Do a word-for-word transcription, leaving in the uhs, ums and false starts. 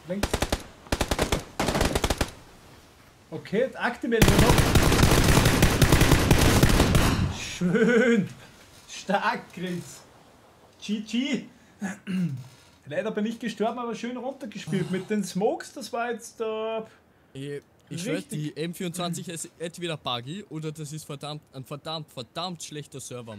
Links. Okay, Aktemeldung noch. Schön. Stark, Chris. G G. Leider bin ich gestorben, aber schön runtergespielt. Mit den Smokes, das war jetzt äh, Ich, ich schwör, die M vierundzwanzig ist entweder buggy oder das ist verdammt, ein verdammt, verdammt schlechter Server.